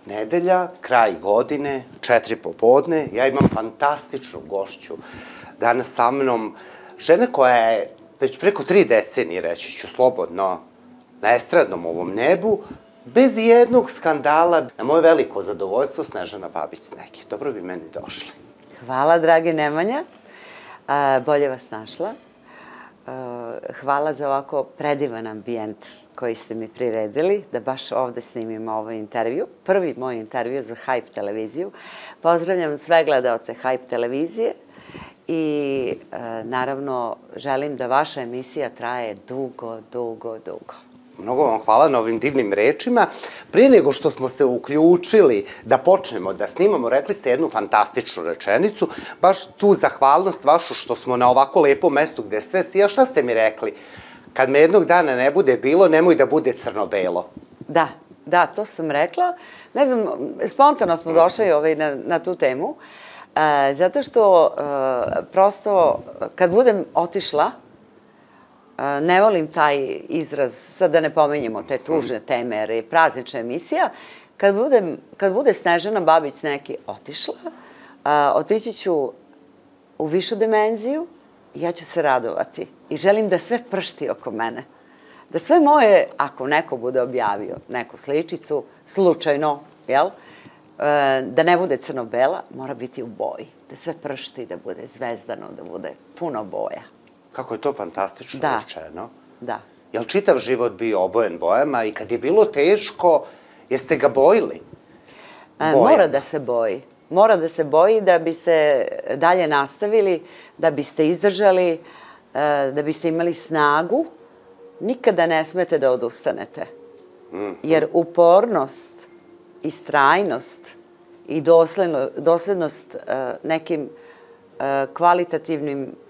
nedelja, kraj godine, 4 popodne, ja imam fantastičnu gošću danas sa mnom, žena koja je već preko 3 decenije, reći ću slobodno, na estradnom ovom nebu, bez jednog skandala. Na moje veliko zadovoljstvo, Snežana Babić-Sneki. Dobro bi meni došli. Hvala, dragi Nemanja. Bolje vas našla. Hvala za ovako predivan ambijent koji ste mi priredili, da baš ovde snimimo ovaj intervju. Prvi moj intervju za Hype televiziju. Pozdravljam sve gledaoce Hype televizije i naravno želim da vaša emisija traje dugo, dugo, dugo. Mnogo vam hvala na ovim divnim rečima. Prije nego što smo se uključili da počnemo da snimamo, rekli ste jednu fantastičnu rečenicu, baš tu zahvalnost vašu što smo na ovako lepom mestu gde sve sija. Šta ste mi rekli? Kad me jednog dana ne bude bilo, nemoj da bude crno-belo. Da, to sam rekla. Ne znam, spontano smo došli na tu temu, zato što prosto kad budem otišla, ne volim taj izraz, sad da ne pominjemo te tužne teme, jer je praznična emisija, kad bude Snežana Babić-Sneki otišla, otići ću u višu dimenziju i ja ću se radovati. I želim da sve pršti oko mene. Da sve moje, ako neko bude objavio neku sličicu, slučajno, jel? Da ne bude crno-bela, mora biti u boji. Da sve pršti, da bude zvezdano, da bude puno boja. Kako je to fantastično rečeno. Da. Je li čitav život bio obojen bojama i kad je bilo teško, jeste ga bojili? Mora da se boji. Mora da se boji da biste dalje nastavili, da biste izdržali, da biste imali snagu. Nikada ne smete da odustanete. Jer upornost, istrajnost i doslednost nekim kvalitativnim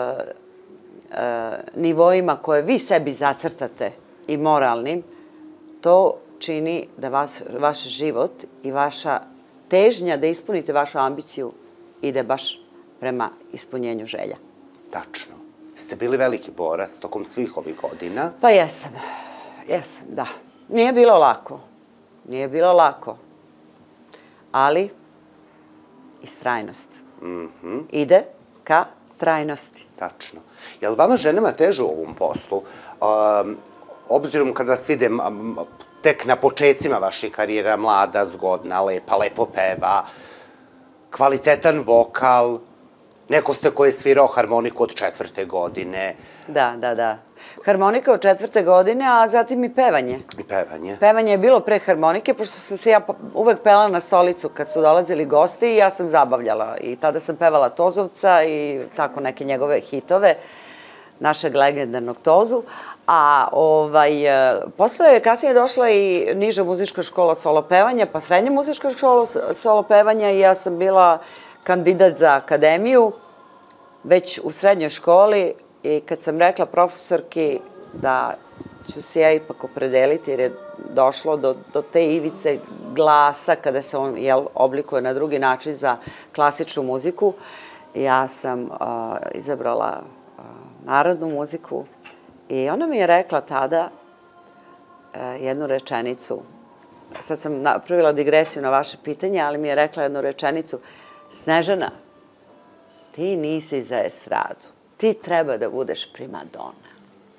nivoima koje vi sebi zacrtate i moralnim, to čini da vaš život i vaša težnja da ispunite vašu ambiciju ide baš prema ispunjenju želja. Tačno. Ste bili veliki borac tokom svih ovih godina? Pa jesam, da. Nije bilo lako, ali istrajnost ide ka trajnosti. Tačno. Je li vama ženama teže u ovom poslu? Obzirom kad vas vidim tek na počecima vaših karijera, mlada, zgodna, lepa, lepo peva, kvalitetan vokal, neko ste koji je svirao harmoniku od 4. godine. Da. Harmonika od 4. godine, a zatim i pevanje. I pevanje. Pevanje je bilo pre harmonike, pošto sam se ja uvek pela na stolicu kad su dolazili gosti i ja sam zabavljala. I tada sam pevala Tozovca i tako neke njegove hitove, našeg legendarnog Tozu. A posle je kasnije došla i niža muzička škola solo pevanja, pa srednja muzička škola solo pevanja i ja sam bila kandidat za akademiju već u srednjoj školi. I kad sam rekla profesorki da ću se ja ipak opredeliti, jer je došlo do te ivice glasa kada se on oblikuje na drugi način za klasičnu muziku, ja sam izabrala narodnu muziku i ona mi je rekla tada jednu rečenicu. Sad sam napravila digresiju na vaše pitanje, ali mi je rekla jednu rečenicu: Snežana, ti nisi za estradu. Ti treba da budeš primadona.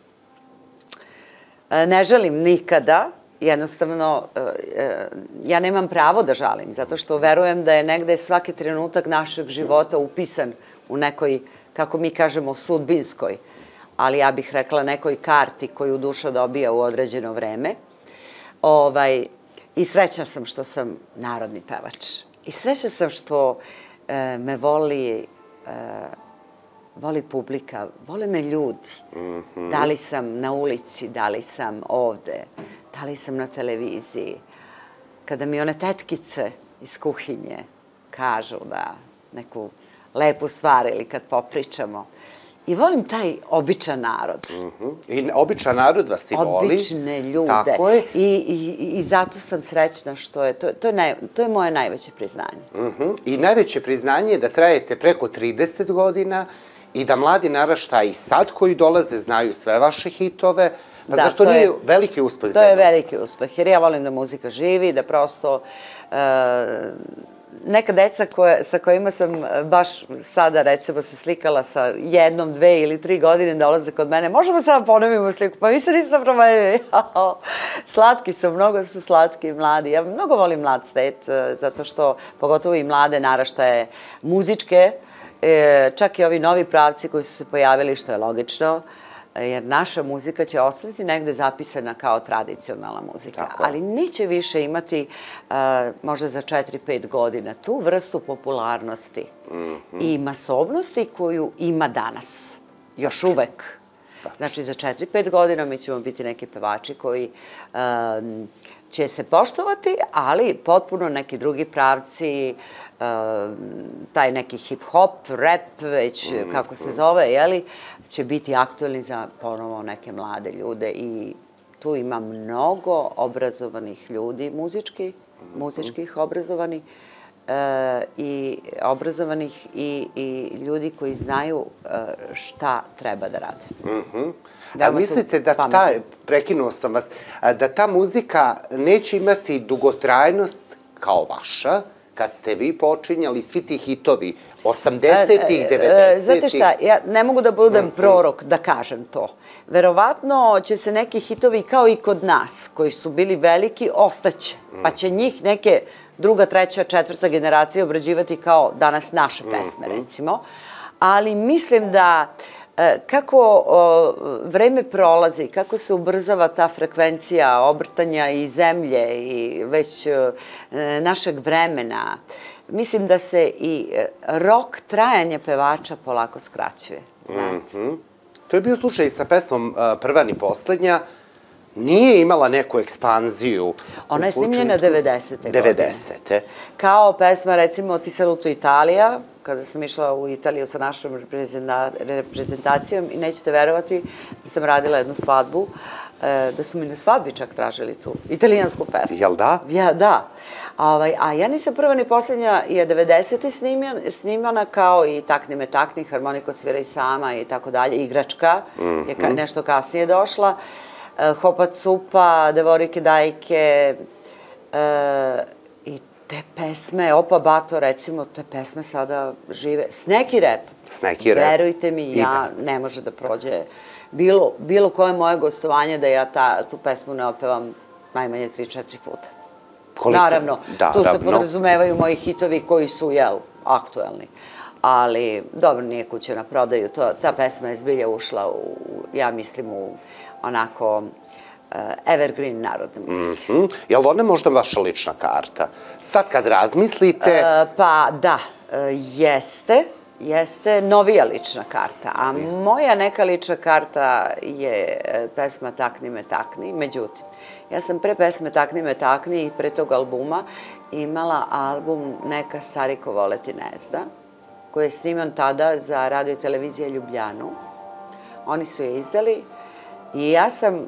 Ne žalim nikada, jednostavno, ja nemam pravo da žalim, zato što verujem da je negde svaki trenutak našeg života upisan u nekoj, kako mi kažemo, sudbinskoj, ali ja bih rekla nekoj karti koju duša dobija u određeno vreme. I srećna sam što sam narodni pevač. I srećna sam što me voli publika, vole me ljudi. Da li sam na ulici, da li sam ovde, da li sam na televiziji. Kada mi one tetkice iz kuhinje kažu da neku lepu stvar ili kad popričamo. I volim taj običan narod. I običan narod vas i voli. Obične ljude. Tako je. I zato sam srećna što je, to je moje najveće priznanje. I najveće priznanje je da trajete preko 30 godina i da mladi naraštaji sad koji dolaze znaju sve vaše hitove, Pa zar to nije veliki uspeh? To je veliki uspeh, jer ja volim da muzika živi, da prosto neka deca sa kojima sam baš sada, recimo, se slikala sa 1, 2 ili 3 godine dolaze kod mene, možemo sada ponovimo sliku, pa vi se niste promenili. Slatki su, mnogo su slatki i mladi. Ja mnogo volim mlad svet, zato što, pogotovo i mlade naraštaje muzičke, čak i ovi novi pravci koji su se pojavili, što je logično, jer naša muzika će ostati negde zapisana kao tradicionalna muzika, ali neće više imati možda za 4-5 godina tu vrstu popularnosti i masovnosti koju ima danas, još uvek. Znači, za 4-5 godina mi ćemo biti neki pevači koji će se poštovati, ali potpuno neki drugi pravci, taj neki hip-hop, rap, već kako se zove, jeli, će biti aktuelni za ponovo neke mlade ljude i tu ima mnogo obrazovanih ljudi, muzičkih obrazovanih i ljudi koji znaju šta treba da rade. A mislite da prekinuo sam vas, da ta muzika neće imati dugotrajnost kao vaša, kad ste vi počinjali, svi ti hitovi, 80-ih, 90-ih? Znate šta, ja ne mogu da budem prorok da kažem to. Verovatno će se neki hitovi, kao i kod nas, koji su bili veliki, ostaće. Pa će njih neke druga, treća, četvrta generacija obrađivati kao danas naše pesme, recimo. Ali mislim da kako vreme prolazi, kako se ubrzava ta frekvencija obrtanja i zemlje i već našeg vremena, mislim da se i rok trajanja pevača polako skraćuje. To je bio slučaj i sa pesmom Prva ni poslednja. Nije imala neku ekspanziju. Ona je snimljena 90. godine. 90. Kao pesma, recimo, Ti saluto Italija, kada sam išla u Italiju sa našom reprezentacijom i nećete verovati da sam radila jednu svadbu, da su mi na svadbi čak tražili tu italijansku pesmu. Jel da? Ja, da. A Ja nisam prva ni poslednja je 90. snimana kao i Takni me takni, Harmoniko sviraj sama i tako dalje, Igračka je nešto kasnije došla, Hopa cupa, Devorike dajke i te pesme, Opa bato recimo, te pesme sada žive. Sneki rep. Sneki rep. Verujte mi, ne može da prođe bilo koje moje gostovanje da ja tu pesmu ne opevam najmanje 3-4 puta. Naravno, tu se podrazumevaju moji hitovi koji su, aktuelni. Ali, dobro, nije kuća na prodaju. Ta pesma je zbilja ušla, ja mislim, u onako evergreen narodne muzike. Je li ona možda vaša lična karta? Sad kad razmislite... Pa da, jeste novija lična karta, a moja neka lična karta je pesma Takni me takni, međutim, ja sam pre pesme Takni me takni i pre tog albuma imala album Neka stari ko voleti ne zna, koji je sniman tada za radio i televizija Ljubljanu. Oni su je izdali i ja sam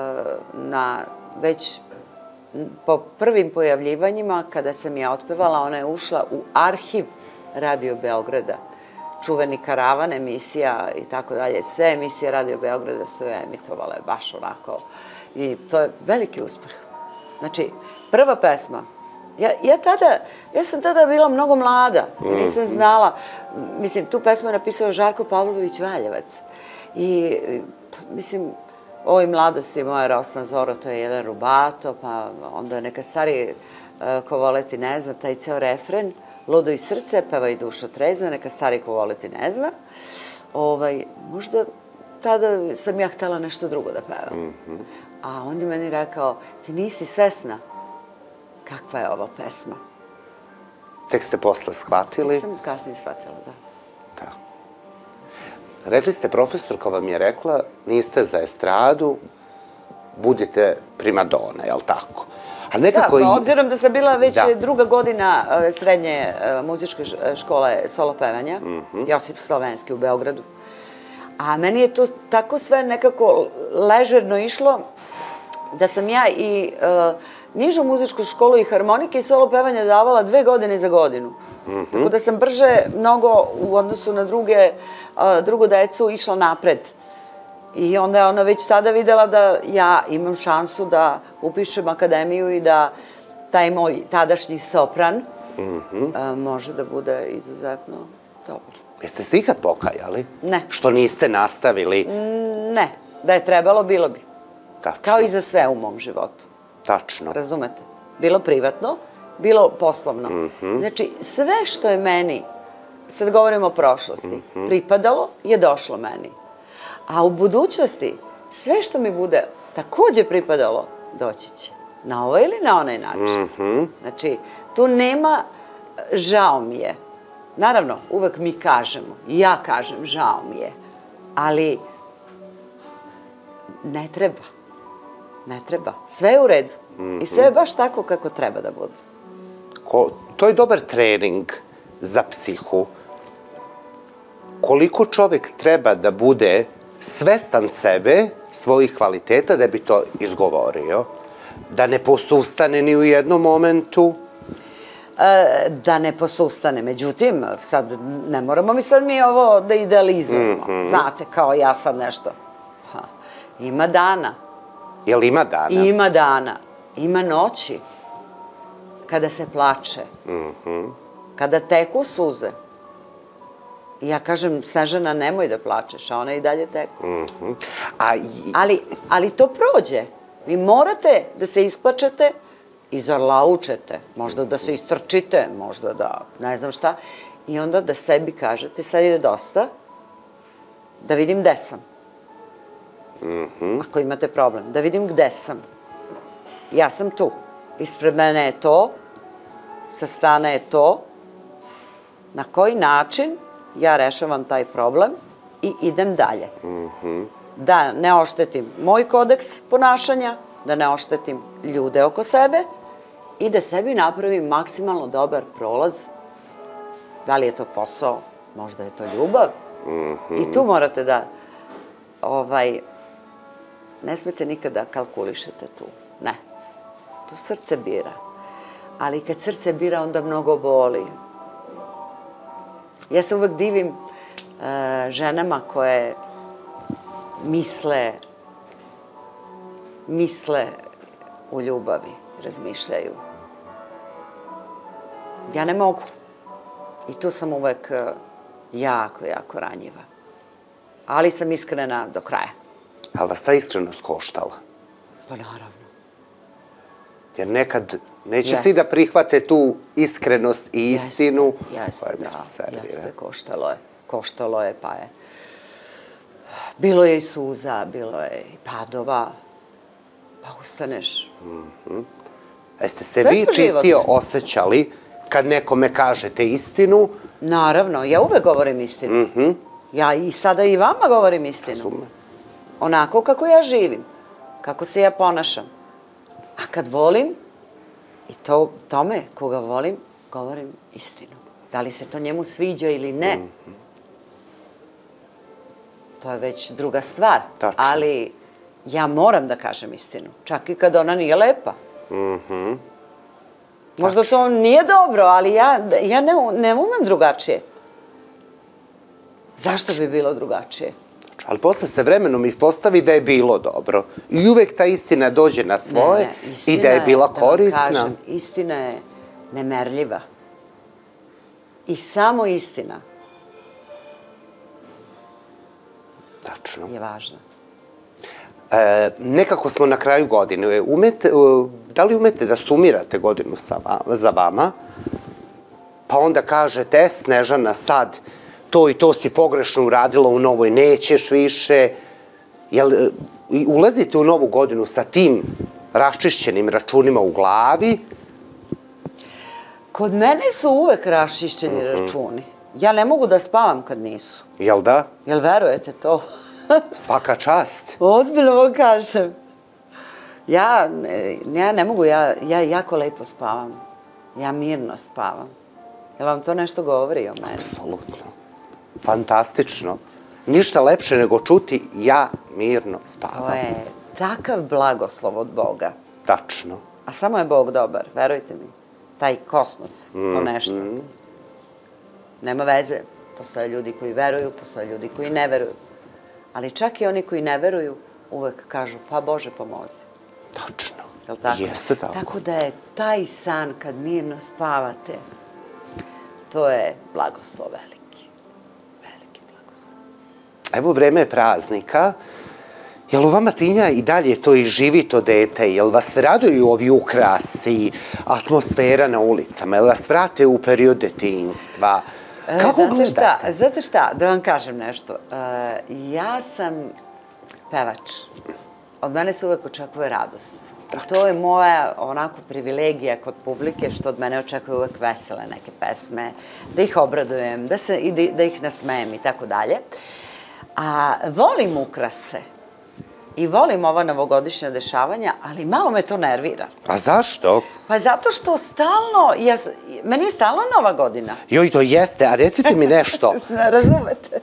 već po prvim pojavljivanjima, kada sam je otpevala, ona je ušla u arhiv Radio Beograda. Čuveni Karavan emisija i tako dalje. Sve emisije Radio Beograda su je emitovale baš onako. I to je veliki uspeh. Znači, prva pesma. Ja sam tada bila mnogo mlada. Nisam znala. Mislim, tu pesmu je napisao Žarko Pavlović Valjevac. I, mislim, ovoj mladosti moja Rosna Zoro, to je jedan rubato, pa onda Neka stari ko voleti ne zna, taj ceo refren, Ludo i srce, peva i duša trezna, Neka stari ko voleti ne zna. Možda tada sam ja htela nešto drugo da pevam. A on je meni rekao, ti nisi svesna kakva je ova pesma. Tek ste posle shvatili? Tek sam kasnije shvatila, da. Da. Rekli ste, profesorka vam je rekla, niste za estradu, budite primadona, jel tako? Da, pa obzirom da sam bila već druga godina srednje muzičke škole solo pevanja, Josip Slovenski u Beogradu, a meni je to tako sve nekako ležerno išlo da sam ja i nižu muzičku školu i harmonike i solo pevanja davala 2 godine za godinu. Tako da sam brže mnogo u odnosu na drugu decu išla napred. I onda je ona već tada videla da ja imam šansu da upišem akademiju i da taj moj tadašnji sopran može da bude izuzetno dobar. Jeste se ikad pokajali? Ne. Što niste nastavili? Ne. Da je trebalo, bilo bi. Tačno. Kao i za sve u mom životu. Tačno. Razumete? Bilo privatno, bilo poslovno. Znači, sve što je meni, sad govorimo o prošlosti, pripadalo je došlo meni. A u budućnosti, sve što mi bude takođe pripadalo, doći će. Na ovaj ili na onaj način. Znači, tu nema žao mi je. Naravno, uvek mi kažemo, i ja kažem žao mi je, ali ne treba. Ne treba. Sve je u redu. I sve je baš tako kako treba da bude. To je dobar trening za psihu. Koliko čovek treba da bude svestan sebe, svojih kvaliteta, da bi to izgovorio? Da ne posustane ni u jednom momentu? Da ne posustane. Međutim, sad ne moramo mi ovo da idealizujemo. Znate, kao ja sad nešto. Ima dana. Jel ima dana? Ima dana. Ima noći. Kada se plače. Kada teku suze. I ja kažem, Snežana, nemoj da plačeš, a ona i dalje teku. Ali to prođe. Vi morate da se isplačete i zarlaučete, možda da se istrčite, možda da ne znam šta, i onda da sebi kažete, sad ide dosta, da vidim gde sam. Ako imate problem, da vidim gde sam. Ja sam tu. Ispred mene je to, sa strane je to, na koji način ja rešavam taj problem i idem dalje. Da ne oštetim moj kodeks ponašanja, da ne oštetim ljude oko sebe i da sebi napravim maksimalno dobar prolaz. Da li je to posao, možda je to ljubav. I tu morate da, ne smete nikada kalkulišete tu. Ne. Tu srce bira. Ali kad srce bira, onda mnogo boli. Ja se uvek divim ženama koje misle u ljubavi, razmišljaju. Ja ne mogu. I tu sam uvek jako, jako ranjiva. Ali sam iskrena do kraja. Ali vas ta iskrenost koštala? Pa naravno. Jer nekad neće svi da prihvate tu iskrenost i istinu. Jeste, koštalo je, pa je. Bilo je i suza, bilo je i padova, pa ustaneš. Jeste se vi čistije osjećali kad nekome kažete istinu? Naravno, ja uvek govorim istinu. Ja i sada i vama govorim istinu. Onako kako ja živim, kako se ja ponašam. A kad volim, i tome koga volim, govorim istinu. Da li se to njemu sviđa ili ne, to je već druga stvar. Ali ja moram da kažem istinu, čak i kad ona nije lepa. Možda to nije dobro, ali ja ne umem drugačije. Zašto bi bilo drugačije? Ali posle se vremenom ispostavi da je bilo dobro. I uvek ta istina dođe na svoje i da je bila korisna. Istina je nemerljiva. I samo istina je važna. Nekako smo na kraju godine. Da li umete da sumirate godinu za vama? Pa onda kažete, Snežana, sad to i to si pogrešno uradila u novoj, nećeš više. Ulazite u novu godinu sa tim raščišćenim računima u glavi? Kod mene su uvek raščišćeni računi. Ja ne mogu da spavam kad nisu. Jel da? Jel verujete to? Svaka čast. Ozbiljno vam kažem. Ja ne mogu, ja jako lepo spavam. Ja mirno spavam. Jel vam to nešto govori o meni? Apsolutno. Fantastično. Ništa lepše nego čuti ja mirno spavam. To je takav blagoslov od Boga. Tačno. A samo je Bog dobar, verujte mi. Taj kosmos, to nešto. Nema veze. Postoje ljudi koji veruju, postoje ljudi koji ne veruju. Ali čak i oni koji ne veruju uvek kažu, pa Bože pomozi. Tačno. Jel' tako? Jeste tako. Tako da je taj san kad mirno spavate, to je blagoslov veliki. Veliki blagoslov. Evo, vreme je praznika. Jel u vama tinja i dalje to i živi to dete? Jel vas raduju ovi ukrasi, atmosfera na ulicama? Jel vas vrate u period detinjstva? Kako gledate? Znate šta, da vam kažem nešto. Ja sam pevač. Od mene se uvek očekuje radost. To je moja onako privilegija kod publike, što od mene očekuje uvek vesele neke pesme, da ih obradujem, da ih nasmejem i tako dalje. A volim ukrase i volim ova novogodišnja dešavanja, ali malo me to nervira. A zašto? Pa zato što stalno, meni je stalno Nova godina. Joj, to jeste, a recite mi nešto. Razumete?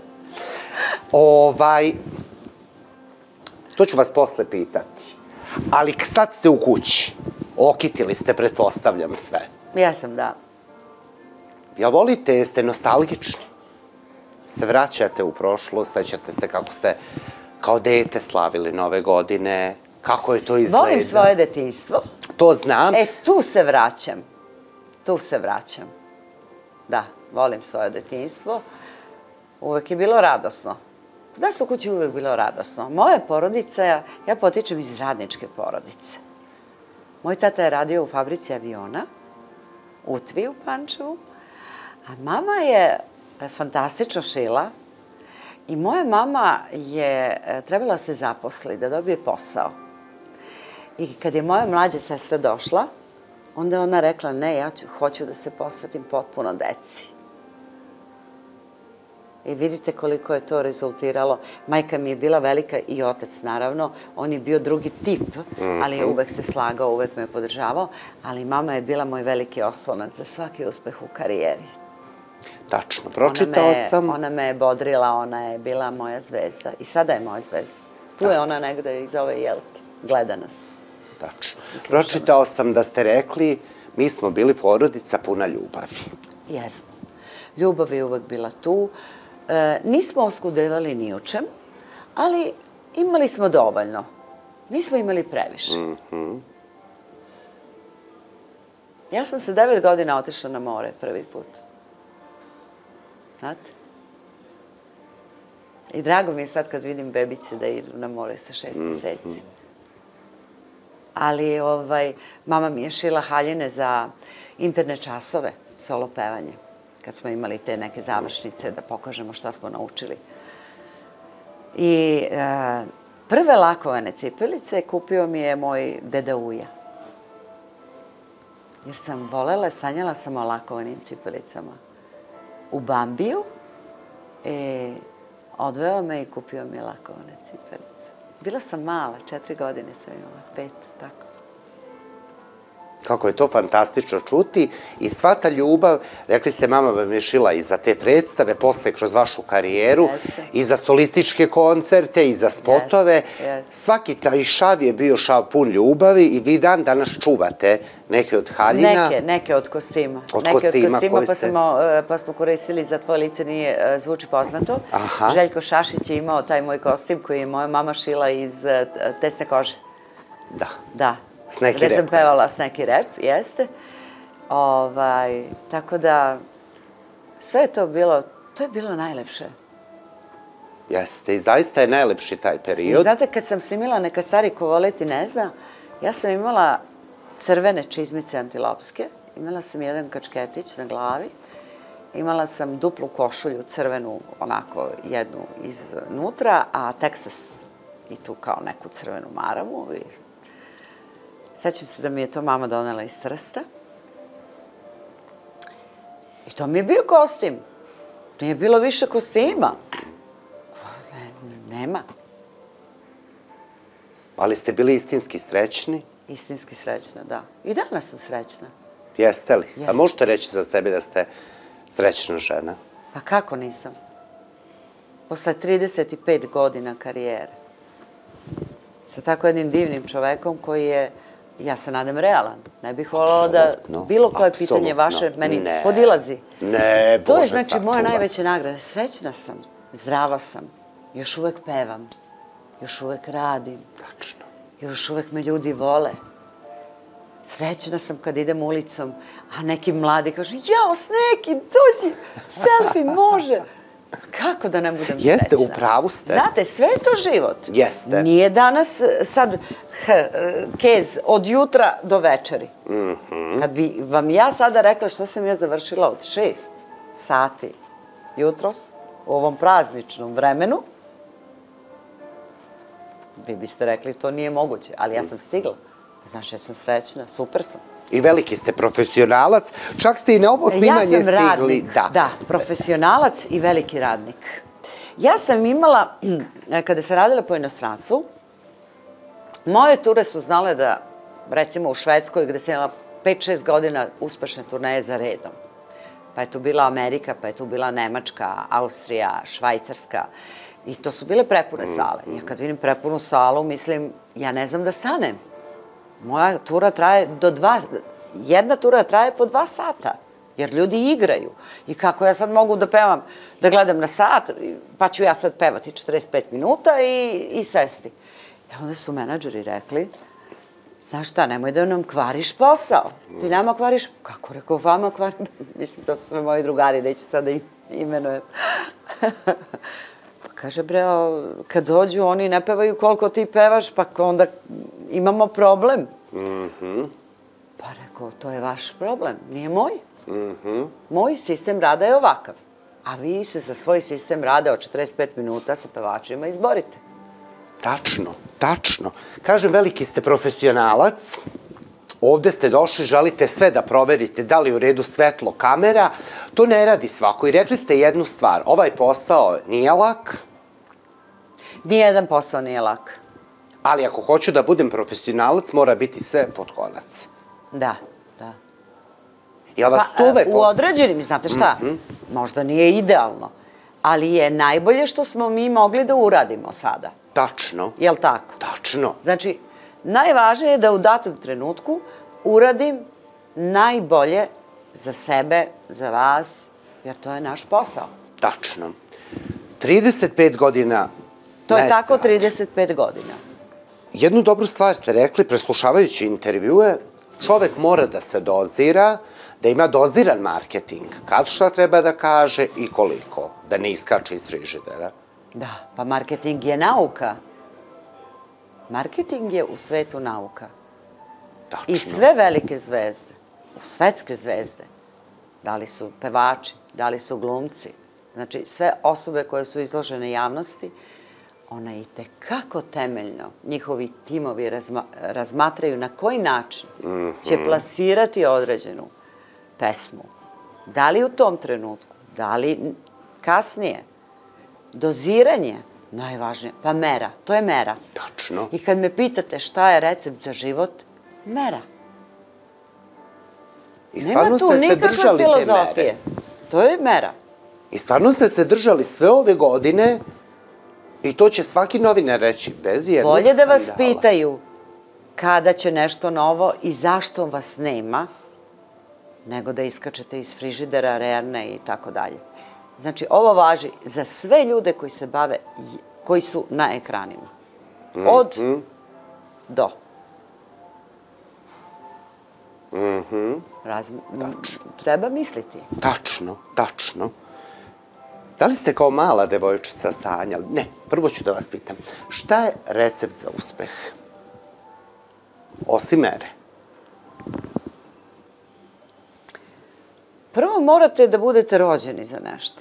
To ću vas posle pitati. Ali sad ste u kući. Okitili ste, pretpostavljam, sve. Jesam, da. Jel volite, jeste nostalgični? Se vraćate u prošlost, sećate se kako ste kao dete slavili Nove godine, kako je to izgleda? Volim svoje detinjstvo. To znam. Tu se vraćam. Tu se vraćam. Da, volim svoje detinjstvo. Uvek je bilo radosno. Kod nas u kući uvek bilo radosno. Moja porodica, ja potičem iz radničke porodice. Moj tata je radio u fabrici aviona, u Tvi u Pančevu, a mama je fantastično šila i moja mama je trebala da se zaposli, da dobije posao. I kad je moja mlađa sestra došla, onda je ona rekla, ne, ja hoću da se posvetim potpuno deci. I vidite koliko je to rezultiralo. Majka mi je bila velika i otac, naravno. On je bio drugi tip, ali je uvek se slagao, uvek me je podržavao. Ali mama je bila moj veliki oslonac za svaki uspeh u karijeri. Tačno, pročitao sam. Ona me je bodrila, ona je bila moja zvezda. I sada je moja zvezda. Tu je ona negde iz ove jelke. Gleda nas. Tačno. Pročitao sam da ste rekli, mi smo bili porodica puna ljubavi. Jesmo. Ljubav je uvek bila tu. Nismo oskudevali ni u čem, ali imali smo dovoljno. Nismo imali previše. Ja sam sa 9 godina otišla na more prvi put. Znate? I drago mi je sad kad vidim bebice da idu na more sa 6 meseci. Ali mama mi je šila haljine za internet časove, solo pevanje. Kad smo imali te neke završnice da pokažemo šta smo naučili. I prve lakovane cipelice kupio mi je moj deda Uja. Jer sam volela, sanjala sam o lakovanim cipelicama. U Bambiju odveo me i kupio mi lakovane cipelice. Bila sam mala, 4 godine sam imala, 5, tako. Kako je to fantastično čuti i sva ta ljubav, rekli ste, mama vam je šila i za te predstave, posle kroz vašu karijeru, i za solističke koncerte, i za spotove. Svaki taj šav je bio šav pun ljubavi i vi dan danas čuvate neke od haljina. Neke od kostima. Od kostima koje ste... Pa smo koristili za Tvoje lice nije zvuči poznato. Željko Šašić je imao taj moj kostim koji je moja mama šila iz tesne kože. Da. Da. Sneki rep. Gde sam pevala Sneki rep, jeste. Tako da, sve je to je bilo najlepše. Jeste, i zaista je najlepši taj period. I znate, kad sam snimila Neka stari ko voleti ne zna, ja sam imala crvene čizmice antilopske, imala sam jedan kačketić na glavi, imala sam duplu košulju crvenu, onako jednu iznutra, a Texas i tu kao neku crvenu maramu. Sećam se da mi je to mama donela iz Trsta. I to mi je bio kostim. Nije bilo više kostima. Nema. Ali ste bili istinski srećni? Istinski srećna, da. I danas sam srećna. Jeste li? A možete reći za sebe da ste srećna žena? Pa kako nisam? Posle 35 godina karijere. Sa tako jednim divnim čovekom koji je, ja se nadam, realan. Ne bih voljela da bilo koje pitanje vaše meni podilazi. Ne, Bože sačuva. To je znači moja najveća nagrada. Srećna sam, zdrava sam, Još uvek pevam, još uvek radim, Tačno. još uvek me ljudi vole. Srećna sam kad idem ulicom, a neki mladi kažu, jao, Sneki, dođi, selfie, može. Kako da ne budem srećna? Jeste, u pravu ste. Znate, sve je to život. Jeste. Nije danas sad kez od jutra do večeri. Kad bi vam ja sada rekla što sam ja završila od 6 sati jutros u ovom prazničnom vremenu, vi biste rekli to nije moguće, ali ja sam stigla. Znači, ja sam srećna, super sam. I veliki ste profesionalac, čak ste i na ovo snimanje stigli. Ja sam radnik, da, profesionalac i veliki radnik. Ja sam imala, kada sam radila po inostranstvu, moje ture su znale da, recimo u Švedskoj, gde sam imala 5-6 godina uspešne turneje za redom, pa je tu bila Amerika, pa je tu bila Nemačka, Austrija, Švajcarska, i to su bile prepune sale. Ja kad vidim prepunu salu, mislim, ja ne znam da stanem. Moja tura traje jedna tura traje po 2 sata, jer ljudi igraju. I kako ja sad mogu da pevam, da gledam na sat, pa ću ja sad pevati 45 minuta i sesti. I onda su menadžeri rekli, znaš šta, nemoj da nam kvariš posao. Ti nama kvariš, kako rekao, vama kvarim? Mislim, to su sve moji drugari, neću sad da imenujem. Pa kaže, bre, kad dođu, oni ne pevaju koliko ti pevaš, pa onda imamo problem. Pa rekao, to je vaš problem, nije moj. Moj sistem rada je ovakav. A vi se za svoj sistem rada od 45 minuta sa pevačima izborite. Tačno, tačno. Kažem, veliki ste profesionalac, ovde ste došli, želite sve da proverite, da li je u redu svetlo, kamera, to ne radi svako. I rekli ste jednu stvar, ovaj posao nije lak. Nijedan posao nije lak. Ali ako hoću da budem profesionalac, mora biti sve pod konac. Da, da. Jel vas to ovaj posao? U određenim, znate šta, možda nije idealno, ali je najbolje što smo mi mogli da uradimo sada. Tačno. Jel tako? Tačno. Znači, najvažnije je da u datom trenutku uradim najbolje za sebe, za vas, jer to je naš posao. Tačno. 35 godina. To je tako 35 godina. Jednu dobru stvar ste rekli, preslušavajući intervjue, čovek mora da se dozira, da ima doziran marketing, kad šta treba da kaže i koliko, da ne iskače iz frižidera. Da, pa marketing je nauka. Marketing je u svetu nauka. Tačno. I sve velike zvezde, svetske zvezde, da li su pevači, da li su glumci, znači sve osobe koje su izložene javnosti, ona i tekako temeljno, njihovi timovi razmatraju na koji način će plasirati određenu pesmu. Da li u tom trenutku, da li kasnije. Doziranje, najvažnije, pa mera, to je mera. Tačno. I kad me pitate šta je recept za život, mera. I stvarno ste se držali te mere. To je mera. I stvarno ste se držali sve ove godine i to će svaki novinar reći, bez jednog skandala. Bolje da vas pitaju kada će nešto novo i zašto vas nema, nego da iskačete iz frižidera, rerne i tako dalje. Znači, ovo važi za sve ljude koji se bave, koji su na ekranima. Od do. Treba misliti. Tačno, tačno. Da li ste kao mala devojčica sanjali? Ne, prvo ću da vas pitam. Šta je recept za uspeh? Osim mere. Prvo morate da budete rođeni za nešto.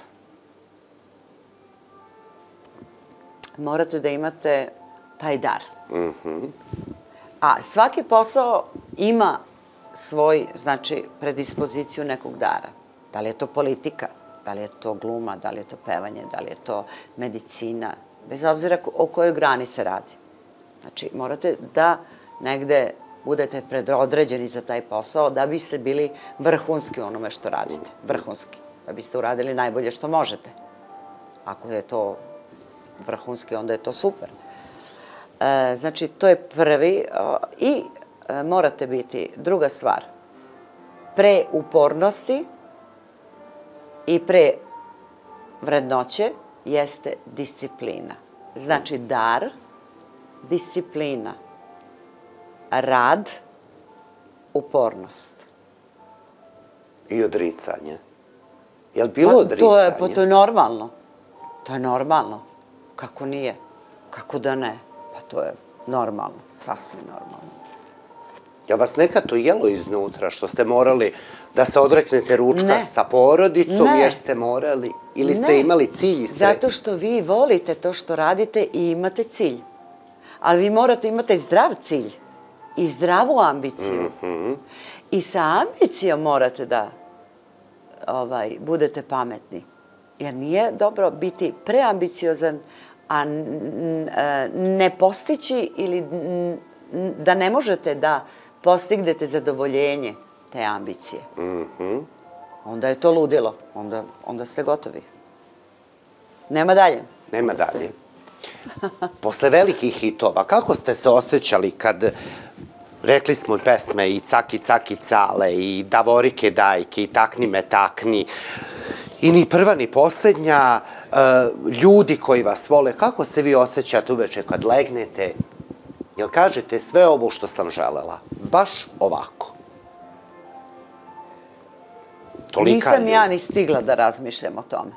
Morate da imate taj dar. A svaki posao ima svoj, znači, predispoziciju nekog dara. Da li je to politika, da li je to gluma, da li je to pevanje, da li je to medicina, bez obzira o kojoj grani se radi. Znači, morate da negde budete predodređeni za taj posao da biste bili vrhunski u onome što radite. Vrhunski. Da biste uradili najbolje što možete. Ako je to vrhunski, onda je to super. Znači, to je prvi i morate biti, druga stvar, pre upornosti i pre vrednoće jeste disciplina. Znači, dar, disciplina, rad, upornost. I odricanje. Je li bilo odricanje? To je normalno. To je normalno. Kako nije? Kako da ne? Pa to je normalno, sasvim normalno. Je li vas nekad to jelo iznutra, što ste morali da se odreknete ručka sa porodicom, jer ste morali, ili ste imali cilj i sreću? Zato što vi volite to što radite i imate cilj. Ali vi morate imati zdrav cilj i zdravu ambiciju. I sa ambicijom morate da budete pametni. Jer nije dobro biti preambiciozan, a ne postići ili da ne možete da postignete zadovoljenje te ambicije. Onda je to ludilo. Onda ste gotovi. Nema dalje. Nema dalje. Posle velikih hitova, kako ste se osjećali kad, rekli smo i pesme i Caki Caki Cale i Davorike Dajke i Takni me takni, i ni prva ni poslednja, ljudi koji vas vole, kako se vi osjećate uveče kad legnete? Jel kažete sve ovo što sam želela? Baš ovako. Nisam ja ni stigla da razmišljam o tome.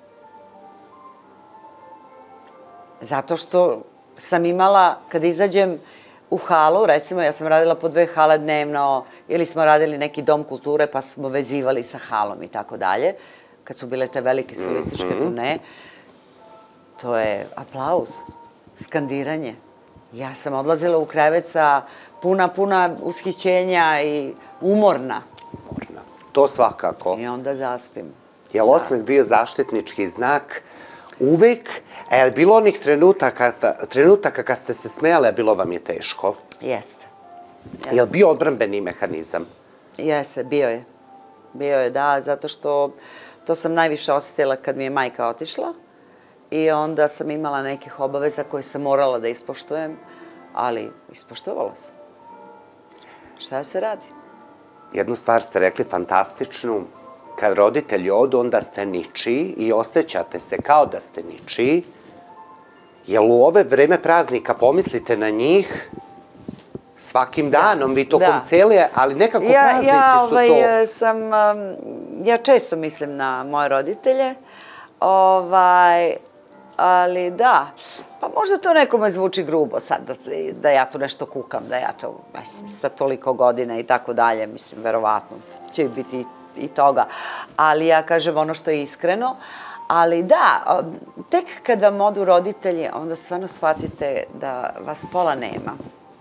Zato što sam imala, kad izađem u halu, recimo ja sam radila po 2 hale dnevno, ili smo radili neki dom kulture pa smo vezivali sa halom i tako dalje, kad su bile te velike solističke turneje, to je aplauz, skandiranje. Ja sam odlazila u krevet sa puna ushićenja i umorna. To svakako. I onda zaspim. Je li osmeh bio zaštitnički znak uvek? A je li bilo onih trenutaka kad ste se smejali, a bilo vam je teško? Jeste. Je li bio odbrambeni mehanizam? Jeste, bio je. Bio je, da, zato što to sam najviše osetila kad mi je majka otišla i onda sam imala nekih obaveza koje sam morala da ispoštujem, ali ispoštovala sam. Šta se radi? Jednu stvar ste rekli fantastičnu, kad roditelji odu, onda ste ničiji i osjećate se kao da ste ničiji. Jel u ove vreme praznika pomislite na njih svakim danom, vi tokom cele, ali nekako praznici su to... Ja često mislim na moje roditelje, ali da, pa možda to nekome zvuči grubo sad, da ja tu nešto kukam, da ja to, mislim, sa toliko godina i tako dalje, mislim, verovatno će biti i toga, ali ja kažem ono što je iskreno, ali da, tek kad vam odu roditelji, onda stvarno shvatite da vas pola nema.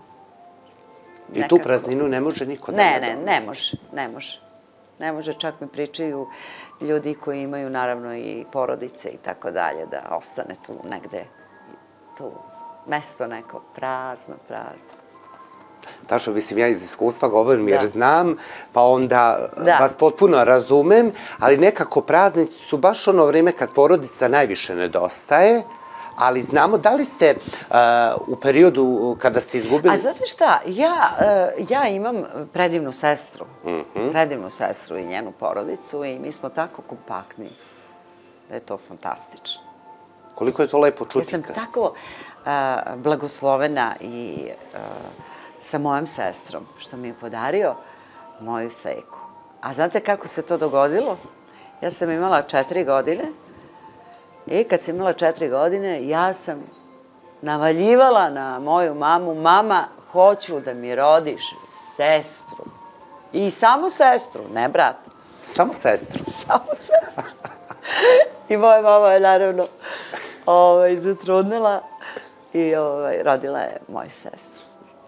I tu prazninu ne može niko da nadomesti. Ne može. Ne može, čak mi pričaju ljudi koji imaju naravno i porodice i tako dalje, da ostane tu negde, tu mesto neko prazno. Tačno, mislim, ja iz iskustva govorim jer znam, pa onda vas potpuno razumem, ali nekako praznici su baš ono vreme kad porodica najviše nedostaje, ali znamo, da li ste u periodu kada ste izgubili... A znate šta, ja imam predivnu sestru i njenu porodicu i mi smo tako kompaktni da je to fantastično. Koliko je to lepo čuti? Ja sam tako blagoslovena i sa mojom sestrom, što mi je podario moju Sejku. A znate kako se to dogodilo? Ja sam imala 4 godine i kad sam imala 4 godine, ja sam navaljivala na moju mamu, mama, hoću da mi rodiš sestru. I samo sestru, ne brata. Samo sestru? Samo sestru. I moja mama je naravno zatrudnila i rodila je moju sestru.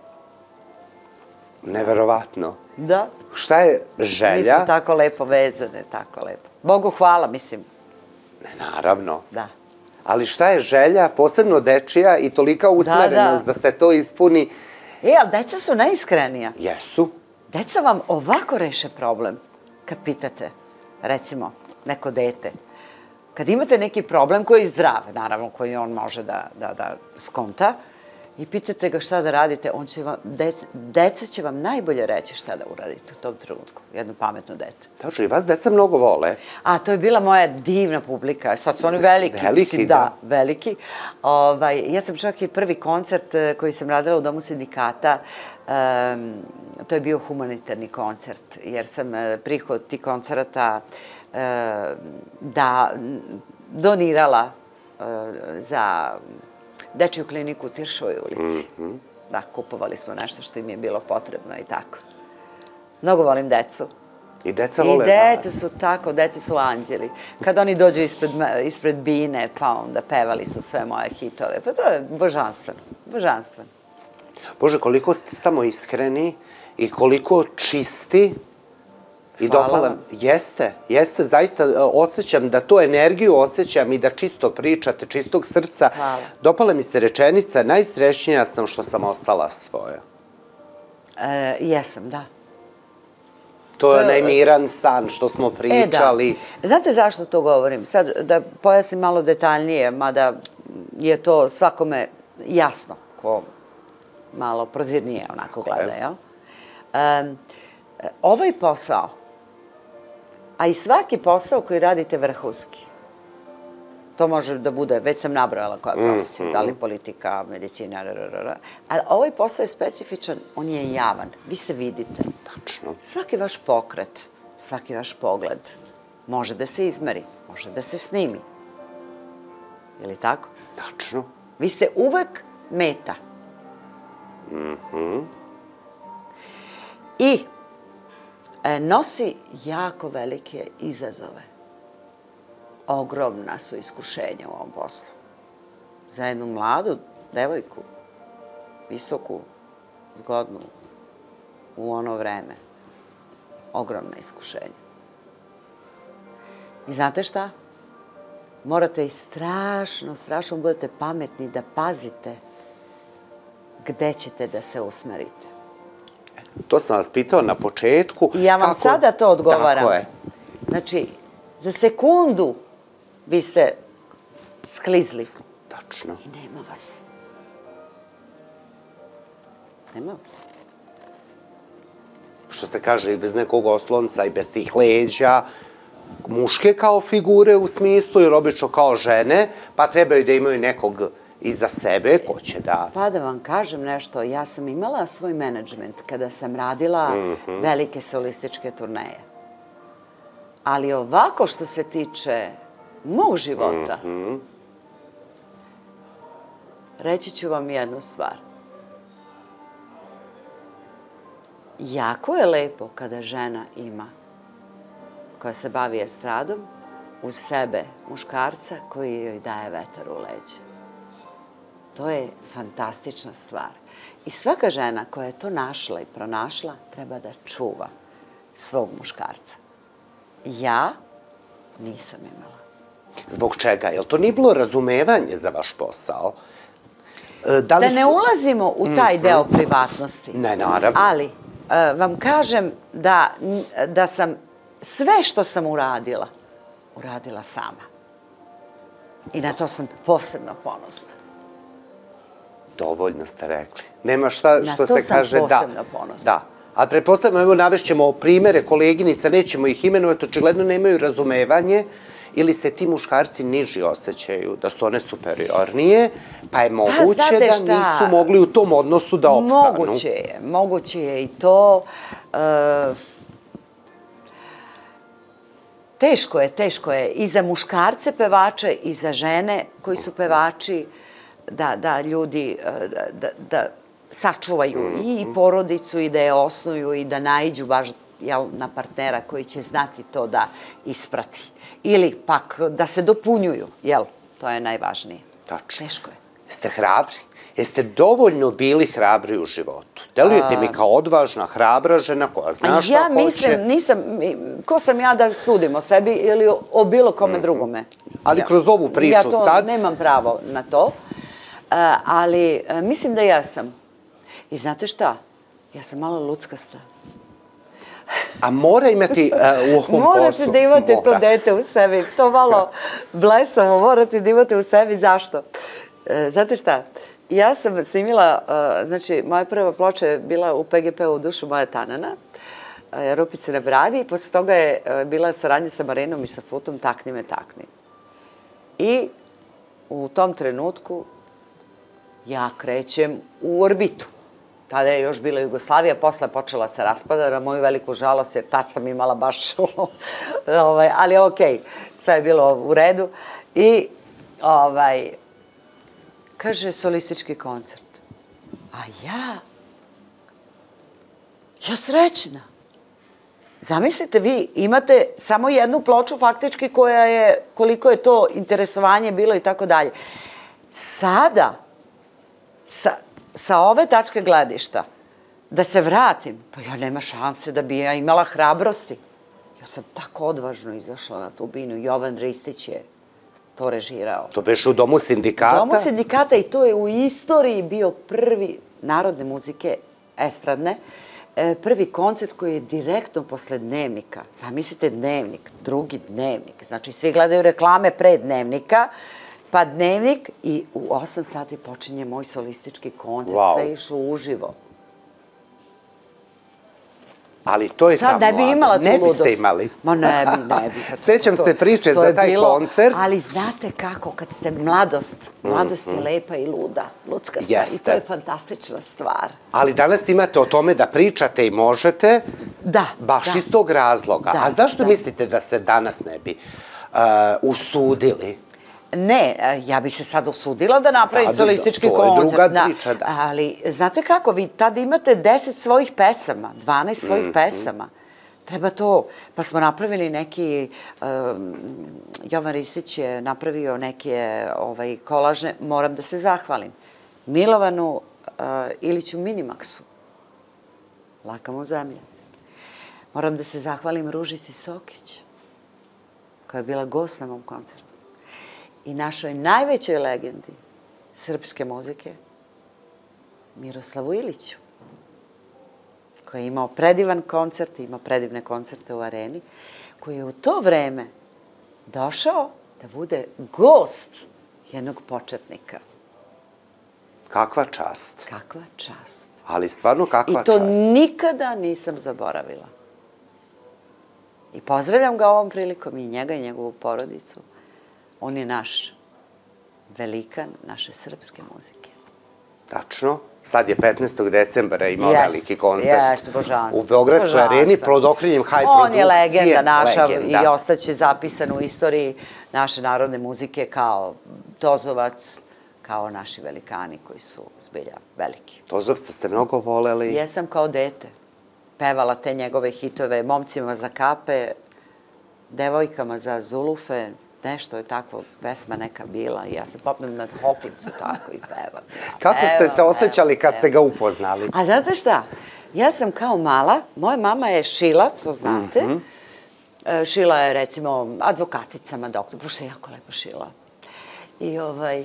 Neverovatno. Da. Šta je želja? Mi smo tako lepo vezane, tako lepo. Bogu hvala, mislim. Ne, naravno. Da. Ali šta je želja, posebno dečija i tolika usmerenost da se to ispuni? Ali deca su najiskrenija. Jesu. Deca vam ovako reše problem, kad pitate, recimo, neko dete. Kad imate neki problem koji je zdrav, naravno, koji on može da skonta, i pitate ga šta da radite, deca će vam najbolje reći šta da uradite u tom trenutku, jedno pametno dete. Tačno, i vas deca mnogo vole. A, to je bila moja divna publika, sad su oni veliki. Veliki, da. Veliki. Ja sam čak i prvi koncert koji sam radila u Domu sindikata, to je bio humanitarni koncert, jer sam prihod tih koncerata donirala za dečiju kliniku u Tiršovoj ulici. Da, kupovali smo nešto što im je bilo potrebno i tako. Mnogo volim decu. I deca vole vas. I deca su tako, deca su anđeli. Kad oni dođu ispred bine, pa onda pevali su sve moje hitove. Pa to je božanstveno, božanstveno. Bože, koliko ste samo iskreni i koliko čisti. I dopala, jeste, zaista osjećam da tu energiju osjećam i da čisto pričate, čistog srca. Hvala. Dopala mi se rečenica, najsrećnija sam što sam ostala svoja. Jesam, da. To je onaj miran san što smo pričali. Da. Znate zašto to govorim? Sad da pojasnim malo detaljnije, mada je to svakome jasno, ko malo prozirnije onako gleda, jel? Ovaj posao, a i svaki posao koji radite vrhunski, to može da bude, već sam nabrojala koja profesija, da li politika, medicina, ali ovaj posao je specifičan, on je javan, vi se vidite. Tačno. Svaki vaš pokret, svaki vaš pogled može da se izmeri, može da se snimi. Je li tako? Tačno. Vi ste uvek meta. I nosi jako velike izazove. Ogromna su iskušenja u ovom poslu. Za jednu mladu devojku, visoku, zgodnu, u ono vreme. Ogromna iskušenja. I znate šta? Morate i strašno budete pametni da pazite gde ćete da se usmerite. To sam vas pitao na početku. I ja vam sada to odgovaram. Tako je. Znači, za sekundu vi ste sklizli. Tačno. I nema vas. Nema vas. Što se kaže, i bez nekog oslonca, i bez tih leđa, muške kao figure u smislu, jer obično kao žene, pa trebaju da imaju nekog iza sebe, ko će da... Pa da vam kažem nešto, ja sam imala svoj menadžment kada sam radila velike solističke turneje. Ali ovako što se tiče mog života, reći ću vam jednu stvar. Jako je lepo kada žena ima, koja se bavi estradom, uz sebe muškarca koji joj daje vetar u leđe. To je fantastična stvar. I svaka žena koja je to našla i pronašla treba da čuva svog muškarca. Ja nisam imala. Zbog čega? Je li to nije bilo razumevanje za vaš posao? Da ne ulazimo u taj deo privatnosti. Ne, naravno. Ali vam kažem da sam sve što sam uradila sama. I na to sam posebno ponosna. Dovoljno ste rekli. Nema šta što se kaže da. Na to sam posebno ponosna. Da. A pretpostavljamo, evo, navešćemo primere koleginica, nećemo ih imenovati, očigledno nemaju razumevanje ili se ti muškarci niži osjećaju, da su one superiornije, pa je moguće da nisu mogli u tom odnosu da opstanu. Moguće je i to. Teško je i za muškarce pevače i za žene koji su pevači da ljudi da sačuvaju i porodicu i da je osnuju i da naiđu baš na partnera koji će znati to da isprati. Ili pak da se dopunjuju, jel? To je najvažnije. Tačno. Teško je. Jeste hrabri? Jeste dovoljno bili hrabri u životu? Delujete mi kao odvažna, hrabra žena koja zna šta hoće? Ja mislim, ko sam ja da sudim o sebi ili o bilo kome drugome? Ali kroz ovu priču sad... Ja to nemam pravo na to, ali mislim da ja sam. I znate šta? Ja sam malo luckasta. A mora imati u ovom poslu... Morate da imate to dete u sebi. To malo blesavo morate da imate u sebi. Zašto? Znate šta? Ja sam snimila, znači, moja prva ploča je bila u PGP-u Dušu moja Tanana, Rupice na bradi, i posle toga je bila saradnja sa Marinom i sa Futom Takni me, takni. I u tom trenutku ja krećem u orbitu. Tada je još bila Jugoslavija, posle počela se raspada, na moju veliku žalost, jer tad sam imala baš, ali okej, sve je bilo u redu. I, kaže, solistički koncert. A ja srećna. Zamislite, vi imate samo jednu ploču faktički koja je, koliko je to interesovanje bilo i tako dalje. Sada, sa ove tačke gledišta, da se vratim, pa ja nema šanse da bi ja imala hrabrosti. Ja sam tako odvažno izašla na tu binu. Jovan Ristić je to režirao. To beš u Domu sindikata? Domu sindikata, i to je u istoriji bio prvi narodne muzike, estradne, prvi koncert koji je direktno posle Dnevnika. Zamislite Dnevnik, drugi Dnevnik. Znači, svi gledaju reklame pre Dnevnika, pa Dnevnik, i u 8 sati počinje moj solistički koncert. Sve je išlo uživo. Ali to je ta mlada. Sad ne bi imala tu ludost. Ne biste imali. Ma ne bi. Sećam se priče za taj koncert. Ali znate kako, kad ste mladost je lepa i luda, ludska stvar. I to je fantastična stvar. Ali danas imate o tome da pričate i možete. Da. Baš iz tog razloga. A zašto mislite da se danas ne bi usudili? Ne, ja bi se sad usudila da napravim solistički koncert. To je druga priča, da. Ali, znate kako, vi tada imate 10 svojih pesama, 12 svojih pesama. Treba to, pa smo napravili neki, Jovan Ristić je napravio neke kolažne, moram da se zahvalim, Milovanu Iliću Minimaksu, Laka mu zemlja. Moram da se zahvalim Ružici Sokić, koja je bila gost na mom koncertu. I našoj najvećoj legendi srpske muzike, Miroslavu Iliću, koji je imao predivan koncert, imao predivne koncerte u Areni, koji je u to vreme došao da bude gost jednog početnika. Kakva čast. Kakva čast. Ali stvarno kakva čast. I to nikada nisam zaboravila. I pozdravljam ga ovom prilikom, i njega i njegovu porodicu. On je naš velikan naše srpske muzike. Tačno. Sad je 15. decembra imao veliki koncert. Jeste, božanstvo. U Beogradskoj areni pod okriljem Haj produkcije. On je legenda naša i ostaće zapisan u istoriji naše narodne muzike kao Tozovac, kao naši velikani koji su zbilja veliki. Tozovca ste mnogo voleli? Jesam kao dete. Pevala te njegove hitove, momcima za kape, devojkama za zulufe, nešto je takvo, pesma neka bila, i ja se popnem nad hoklicu tako i pevam. Kako ste se osjećali kad ste ga upoznali? A znate šta, ja sam kao mala, moja mama je šila, to znate, šila je recimo advokaticama, doktor, pošto je jako lepo šila. I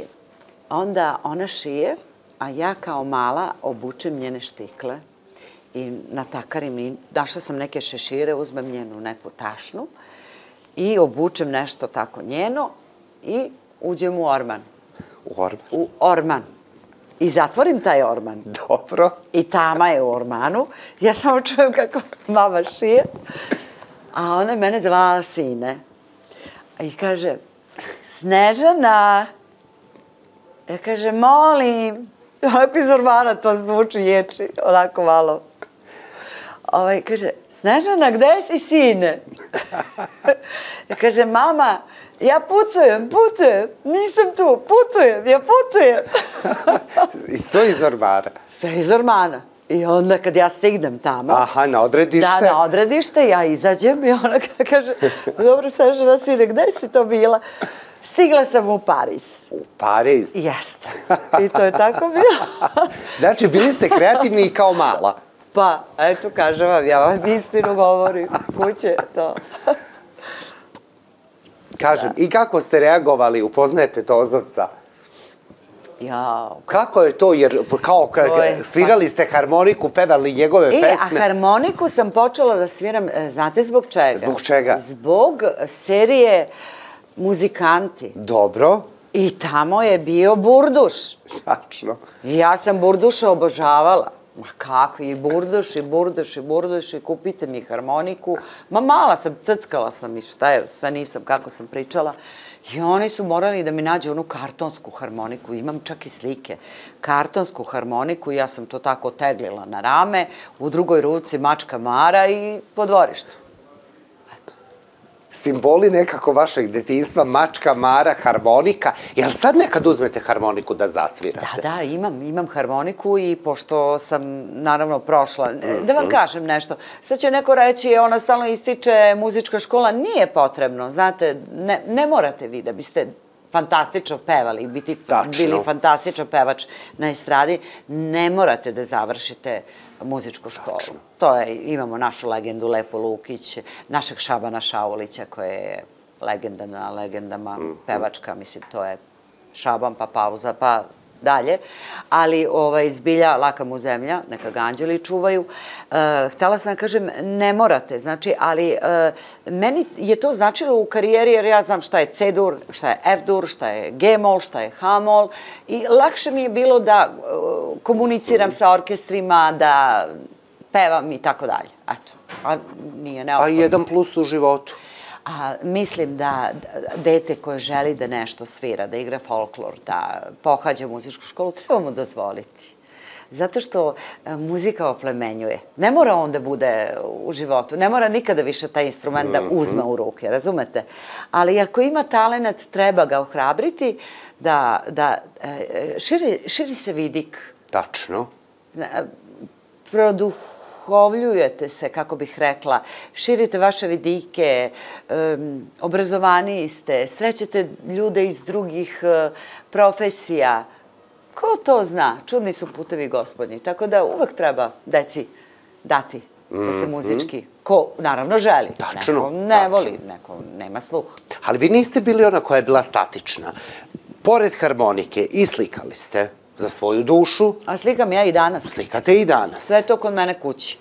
onda ona šije, a ja kao mala obučem njene štikle i natakarim, i našla sam neke šešire, uzmem njenu neku tašnu i obučem nešto tako njeno i uđem u orman. U orman? U orman. I zatvorim taj orman. Dobro. I tama je u ormanu. Ja samo čujem kako mama šije. A ona je mene zvala sine. I kaže, Snežana. Ja kaže, molim. Onako iz ormana to zvuči ječi. Onako malo. Kaže, Snežana, gde si, sine? Ja kaže, mama, ja putujem, nisam tu, ja putujem. I sve iz ormana? Sve iz ormana. I onda kad ja stignem tamo... Aha, na odredište? Da, na odredište, ja izađem i ona kaže, dobro, Snežana, sine, gde si to bila? Stigla sam u Pariz. U Pariz? Jeste. I to je tako bilo. Znači, bili ste kreativni i kao mala? Pa, eto, kažem vam, ja vam istinu govorim s kuće, to. Kažem, i kako ste reagovali, upoznajete Tozovca? Jao. Kako je to, jer kao svirali ste harmoniku, pevali njegove pesme? A harmoniku sam počela da sviram, znate zbog čega? Zbog čega? Zbog serije Muzikanti. Dobro. I tamo je bio burduš. Tačno. I ja sam burduša obožavala. Ma kako, i burduš, i burduš, i burduš, i kupite mi harmoniku. Ma mala sam, crckala sam i šta je, sve nisam, kako sam pričala. I oni su morali da mi nađu onu kartonsku harmoniku, imam čak i slike. Kartonsku harmoniku, ja sam to tako teglila na rame, u drugoj ruci mačka Mara i po dvorištu. Simboli nekako vašeg detinjstva, mačka, Mara, harmonika. Jel sad nekad uzmete harmoniku da zasvirate? Da, imam harmoniku i pošto sam naravno prošla, da vam kažem nešto, sad će neko reći, ona stalno ističe muzička škola, nije potrebno, znate, ne morate vi da biste fantastično pevali, bili fantastičan pevač na estradi, ne morate da završite muzičku školu. To je, imamo našu legendu Lepo Lukić, našeg Šabana Šaulića, koja je legenda na legendama, pevačka, mislim, to je Šaban, pa pauza, pa dalje, ali zbilja laka mu zemlja, neka ga anđeli čuvaju. Htela sam da kažem, ne morate, znači, ali meni je to značilo u karijeri, jer ja znam šta je C-dur, šta je F-dur, šta je G-mol, šta je H-mol i lakše mi je bilo da komuniciram sa orkestrima, da pevam i tako dalje. Eto, a nije neophodno. A jedan plus u životu? Mislim da dete koje želi da nešto svira, da igra folklor, da pohađa muzičku školu, treba mu dozvoliti. Zato što muzika oplemenjuje. Ne mora on da bude u životu, ne mora nikada više taj instrument da uzme u ruke, razumete? Ali ako ima talenat, treba ga ohrabriti da širi se vidik. Tačno. Produhovljujete se, kako bih rekla, širite vaše vidike, obrazovaniji ste, srećete ljude iz drugih profesija. Ko to zna? Čudni su putevi gospodnji. Tako da uvek treba deci dati da se muzički, ko naravno želi. Neko ne voli, neko nema sluh. Ali vi niste bili ona koja je bila statična. Pored harmonike i slikali ste za svoju dušu. A slikam ja i danas. Slikate i danas. Sve to kod mene kući.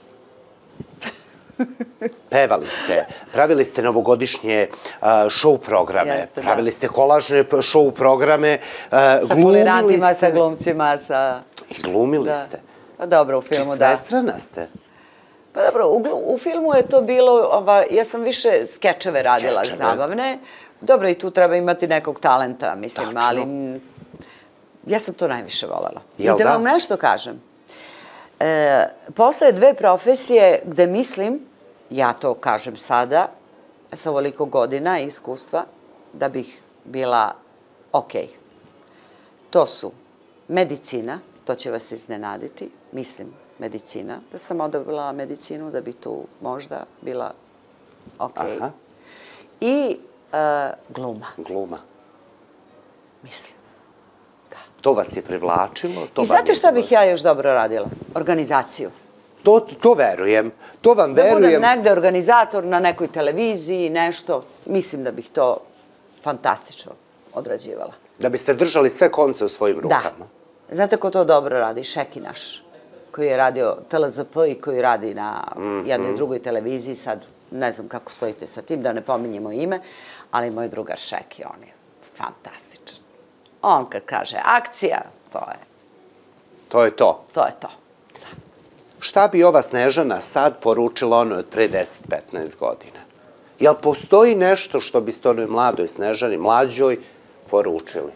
Pevali ste, pravili ste novogodišnje show programe, pravili ste kolažne show programe, sa folirantima, sa glumcima, sa... I glumili ste. Pa dobro, u filmu da. Svestrana ste. Pa dobro, u filmu je to bilo, ja sam više skečeve radila zabavne. Dobro, i tu treba imati nekog talenta, mislim, ali ja sam to najviše volela. I da vam nešto kažem. Postoje dve profesije gde mislim, ja to kažem sada, sa ovoliko godina i iskustva, da bih bila okej. To su medicina, to će vas iznenaditi, mislim medicina, da sam odabrala medicinu da bi tu možda bila okej. I gluma. Gluma. Mislim. To vas je privlačilo? I znate šta bih ja još dobro radila? Organizaciju. To verujem. To vam verujem. Da budem negde organizator na nekoj televiziji, nešto. Mislim da bih to fantastično odrađivala. Da biste držali sve konce u svojim rukama. Da. Znate ko to dobro radi? Šeki naš, koji je radio TLZP i koji radi na jednoj drugoj televiziji. Sad ne znam kako stojite sa tim, da ne pominjemo ime, ali moj drugar Šeki, on je fantastičan. On kad kaže akcija, to je... To je to? To je to, da. Šta bi ova Snežana sad poručila onoj od pre 10-15 godina? Jel postoji nešto što biste onoj mladoj Snežani, mlađoj, poručili?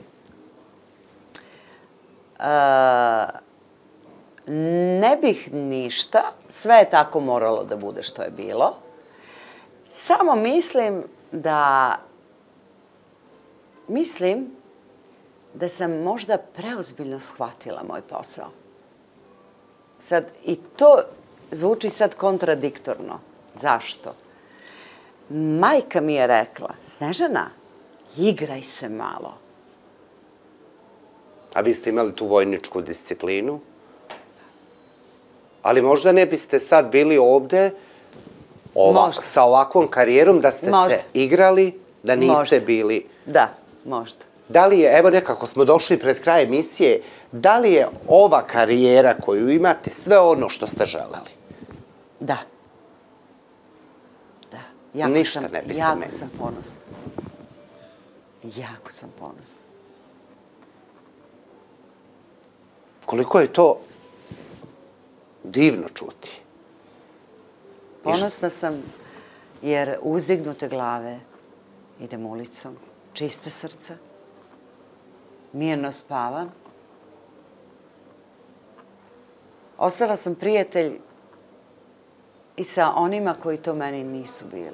Ne bih ništa, sve je tako moralo da bude što je bilo. Samo mislim da sam možda preozbiljno shvatila moj posao. Sad, i to zvuči sad kontradiktorno. Zašto? Majka mi je rekla, Snežana, igraj se malo. A vi ste imali tu vojničku disciplinu? Ali možda ne biste sad bili ovde sa ovakvom karijerom da ste se igrali, da niste bili... Da, možda. Da li je, evo nekako smo došli pred kraj emisije, da li je ova karijera koju imate sve ono što ste želeli? Da. Ništa ne biste menili. Jako sam ponosna. Jako sam ponosna. koliko je to divno čuti. Ponosna sam jer uzdignute glave idem ulicom, čiste srca, mirno spavam. Ostala sam prijatelj i sa onima koji to meni nisu bili.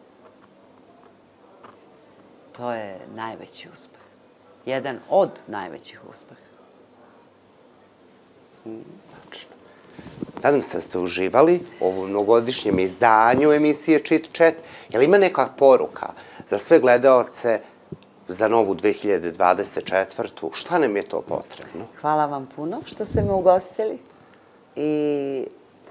To je najveći uspeh. Jedan od najvećih uspeha. Nadam se da ste uživali u ovom mnogogodišnjem izdanju emisije Chit Chat. Je li ima neka poruka za sve gledaoce za novu 2024. Šta nam je to potrebno? Hvala vam puno što ste me ugostili i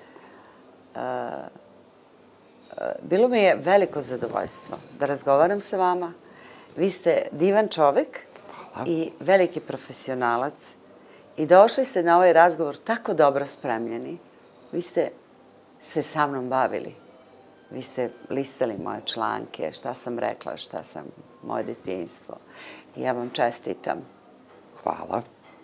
bilo mi je veliko zadovoljstvo da razgovaram sa vama. Vi ste divan čovek i veliki profesionalac i došli ste na ovaj razgovor tako dobro spremljeni. Vi ste se sa mnom bavili. Vi ste listali moje članke, šta sam rekla, šta sam, moje detinjstvo. I ja vam čestitam. Hvala.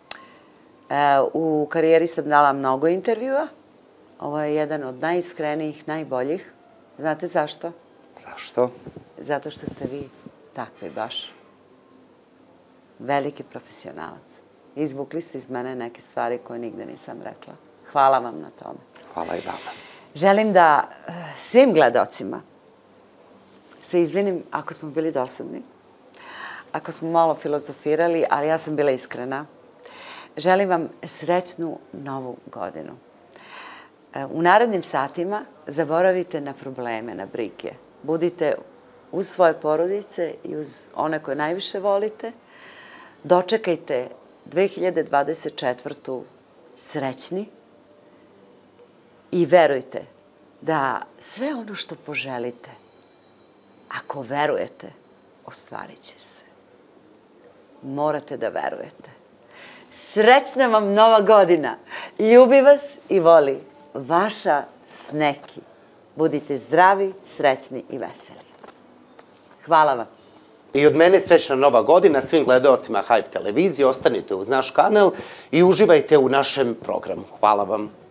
U karijeri sam dala mnogo intervjua. Ovo je jedan od najiskrenijih, najboljih. Znate zašto? Zašto? Zato što ste vi takvi baš. Veliki profesionalac. Izvukli ste iz mene neke stvari koje nigde nisam rekla. Hvala vam na tome. Hvala i vama. Želim da svim gledocima se izvinim ako smo bili dosadni, ako smo malo filozofirali, ali ja sam bila iskrena. Želim vam srećnu novu godinu. U narednim satima zaboravite na probleme, na brige. Budite uz svoje porodice i uz one koje najviše volite. Dočekajte 2024. srećni i verujte da sve ono što poželite, ako verujete, ostvarit će se. Morate da verujete. Srećna vam nova godina. Ljubi vas i voli vaša Sneki. Budite zdravi, srećni i veseli. Hvala vam. I od mene srećna nova godina svim gledaocima Hype televizije. Ostanite uz naš kanal i uživajte u našem programu. Hvala vam.